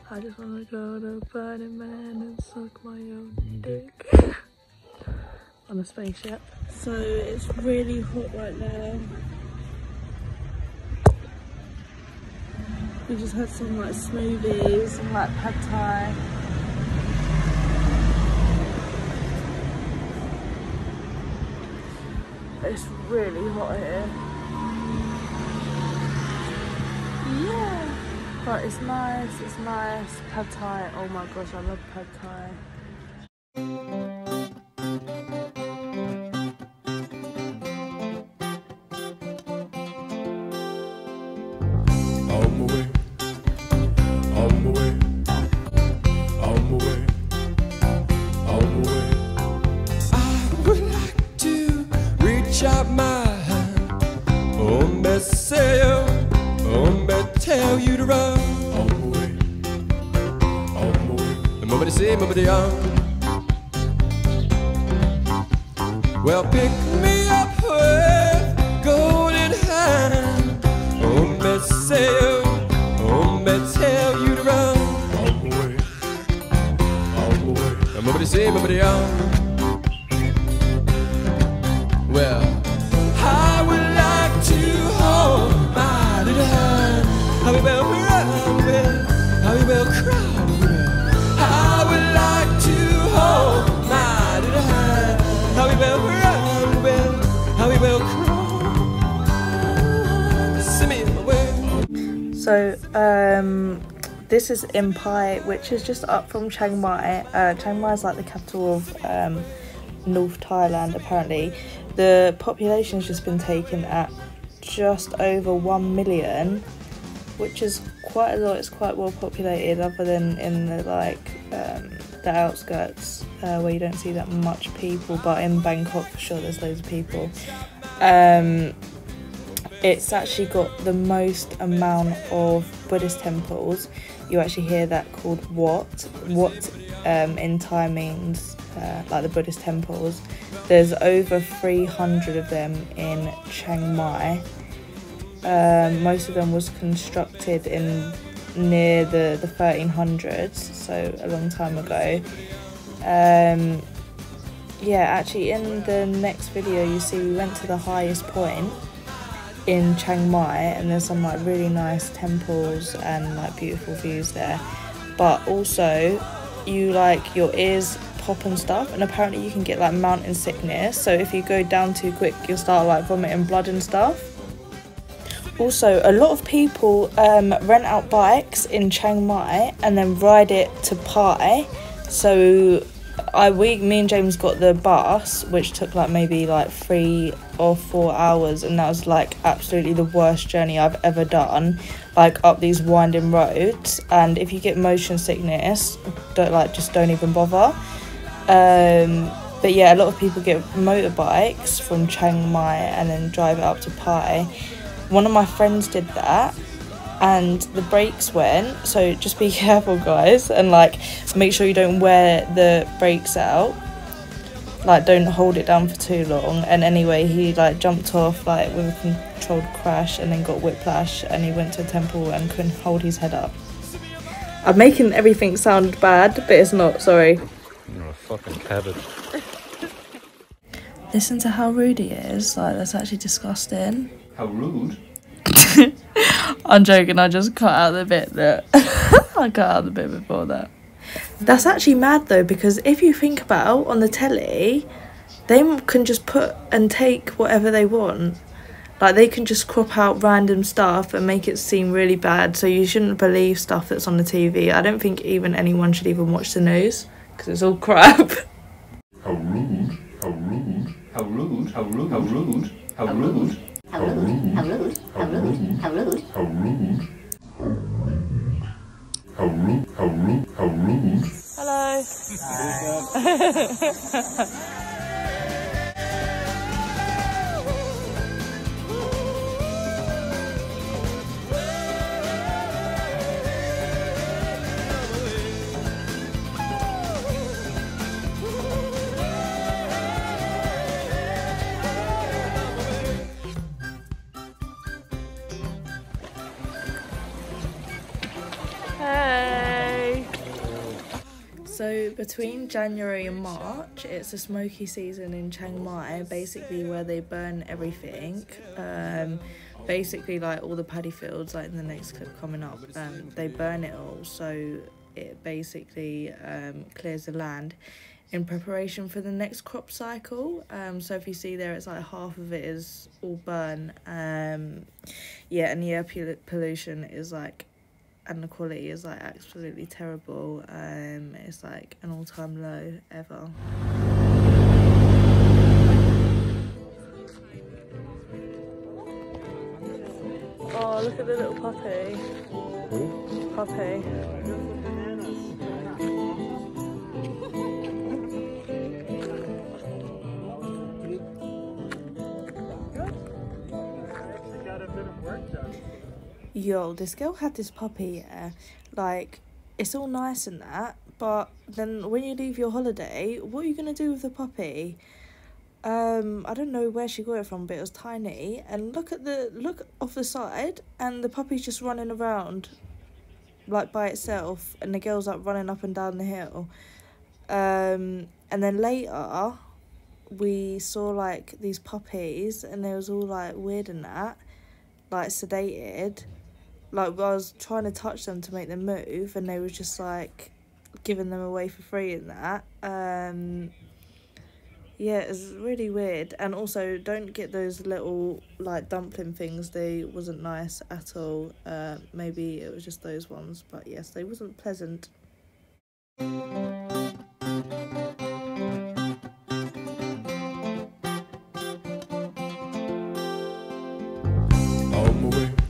I just wanna go to Burning Man and suck my own dick. On a spaceship. So it's really hot right now. We just had some like smoothies and like pad thai. It's really hot here. Yeah. But it's nice, it's nice. Pad thai, oh my gosh, I love pad thai. Tell you to run on the way, nobody say, nobody on. Well, pick me up with golden hand. Oh, me say, oh, me tell you to run on the way, nobody say, nobody on. Well, I would like to hold my little hand. How we will run, how we will cry. I would like to hold my little hand. How we will run, how we will cry. Send me away. So this is in PAI, which is just up from Chiang Mai. Chiang Mai is like the capital of North Thailand. Apparently the population has just been taken at just over 1 million, which is quite a lot. It's quite well populated, other than in the the outskirts where you don't see that much people, but in Bangkok for sure there's loads of people. It's actually got the most amount of Buddhist temples. You actually hear that called Wat in Thai means like the Buddhist temples. There's over 300 of them in Chiang Mai. Most of them was constructed in near the 1300s, so a long time ago. Yeah, actually in the next video you see we went to the highest point in Chiang Mai, and there's some like really nice temples and like beautiful views there, but also you like your ears pop and stuff, and apparently you can get like mountain sickness, so if you go down too quick you'll start like vomiting blood and stuff. Also, a lot of people rent out bikes in Chiang Mai and then ride it to PAI. So me and James got the bus, which took like maybe like 3 or 4 hours, and that was like absolutely the worst journey I've ever done, like up these winding roads. And if you get motion sickness, just don't even bother. But yeah, a lot of people get motorbikes from Chiang Mai and then drive it up to PAI. One of my friends did that and the brakes went, so just be careful guys, and like make sure you don't wear the brakes out, like don't hold it down for too long. And anyway, he like jumped off like with a controlled crash and then got whiplash, and he went to a temple and couldn't hold his head up. I'm making everything sound bad, but it's not, sorry. You're a fucking cabbage. Listen to how rude he is, like that's actually disgusting. How rude. I'm joking, I just cut out the bit that I cut out the bit before that. That's actually mad though, because if you think about on the telly, they can just put and take whatever they want. Like they can just crop out random stuff and make it seem really bad, so you shouldn't believe stuff that's on the TV. I don't think even anyone should even watch the news, because it's all crap. How rude, how rude, how rude, how rude, how rude, how rude. How rude, how rude, how rude, how rude, how rude, how rude, how rude, how rude. Hello. Hey. So between January and March, it's a smoky season in Chiang Mai, basically where they burn everything. Basically, like all the paddy fields, like in the next clip coming up, they burn it all, so it basically clears the land in preparation for the next crop cycle. So if you see there, it's like half of it is all burn. Yeah, and the air pollution is like, and the quality is like absolutely terrible. It's like an all-time low ever. Oh, look at the little puppy. Puppy. Yo, this girl had this puppy, yeah. Like, it's all nice and that, but then when you leave your holiday, what are you gonna do with the puppy? I don't know where she got it from, but it was tiny. And look off the side, and the puppy's just running around, like by itself, and the girl's like running up and down the hill. And then later, we saw like these puppies, and they was all like weird and that, like sedated. Like, I was trying to touch them to make them move, and they was just like giving them away for free and that. Yeah, it's really weird. And also, don't get those little like dumpling things. They wasn't nice at all. Maybe it was just those ones, but yes, they wasn't pleasant. On my way